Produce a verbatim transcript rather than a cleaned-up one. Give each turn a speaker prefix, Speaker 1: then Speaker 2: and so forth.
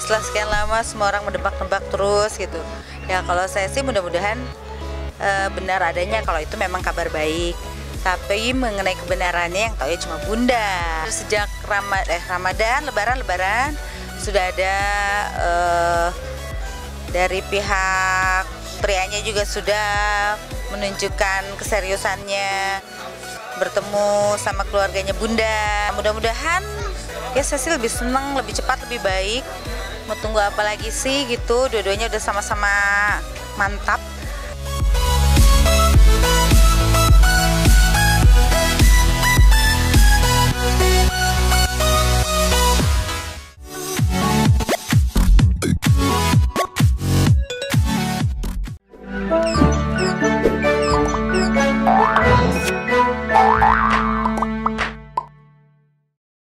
Speaker 1: setelah sekian lama semua orang menebak-nebak terus gitu. Ya kalau saya sih mudah-mudahan uh, benar adanya kalau itu memang kabar baik. Tapi mengenai kebenarannya yang tahu ya cuma Bunda. Sejak Ramad eh, Ramadan, Lebaran, Lebaran sudah ada uh, dari pihak prianya juga sudah menunjukkan keseriusannya bertemu sama keluarganya Bunda. Mudah-mudahan ya saya sih lebih senang, lebih cepat, lebih baik. Mau tunggu apa lagi sih gitu, dua-duanya udah sama-sama mantap.